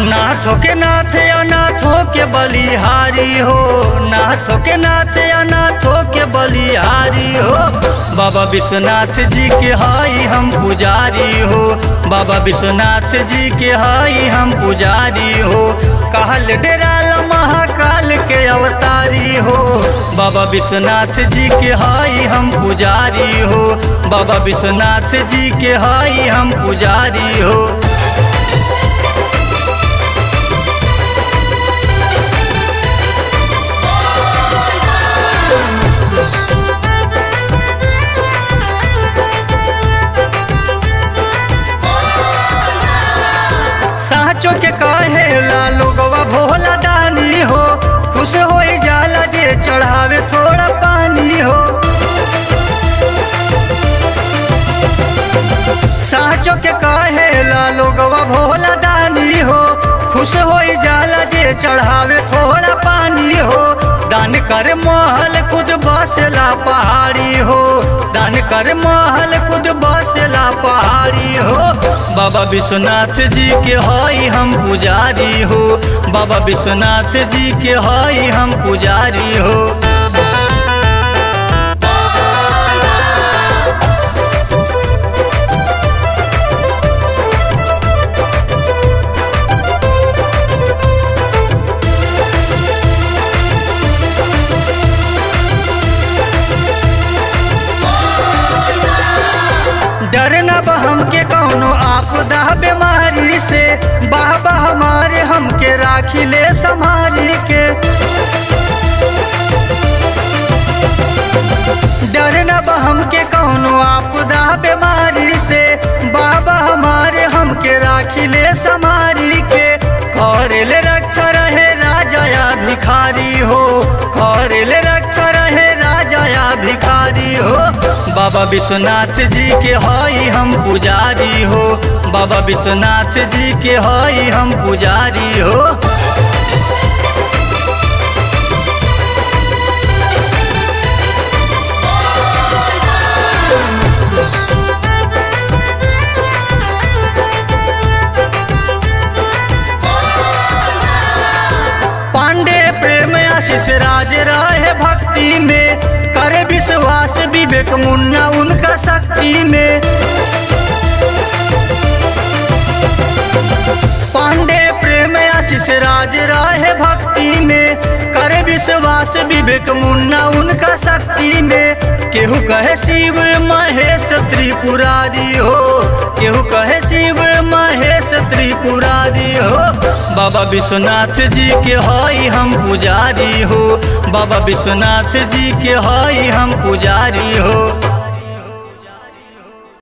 नाथों के नाथ अनाथों के बलिहारी हो, नाथों के नाथ अनाथों के बलिहारी हो। बाबा विश्वनाथ जी के हाई हम पुजारी हो, बाबा विश्वनाथ जी के हाई हम पुजारी हो। कहल डेराल महाकाल के अवतारी हो, बाबा विश्वनाथ जी के हाई हम पुजारी हो, बाबा विश्वनाथ जी के हाई हम पुजारी हो। साचो के कहेला लोगवा भोला दानी हो, खुश हो जाला जे चढ़ावे थोड़ा पानी हो। साचो के कहेला लोगवा भोला दानी हो, खुश हो जाला जे चढ़ावे थोड़ा पानी हो। दान कर महल खुद बसला पहाड़ी हो, दान कर महल खुद बसला पहाड़ी हो। बाबा विश्वनाथ जी के हाई हम पुजारी हो, बाबा विश्वनाथ जी के हाई हम पुजारी हो। डरना बा हमके कौनो आपदा बीमारी से, बाबा हमारे हमके राखी ले संभारी के। डरना बा हमके कौनो आपदा बीमारी से, बाबा हमारे हमके राखी ले संभारी के। करेल रक्षा रहे राजा या भिखारी हो, करेल रक्षा रहे राजा या भिखारी हो। बाबा विश्वनाथ जी के हाई हम पुजारी हो, बाबा विश्वनाथ जी के हाई हम पुजारी हो। पांडे प्रेम आशीष राज रहे भक्ति में, करे विश्वास विवेक मुन्ना उनका शक्ति में। पांडे प्रेम आशीष राज रहे भक्ति में, करे विश्वास विवेक मुन्ना उनका शक्ति में। केहू कहे शिव महेश त्रिपुरारी हो, केहू कहे शिव महेश त्रिपुरारी हो। बाबा विश्वनाथ जी के हाई हम पुजारी हो, बाबा विश्वनाथ जी के हाई हम पुजारी हो।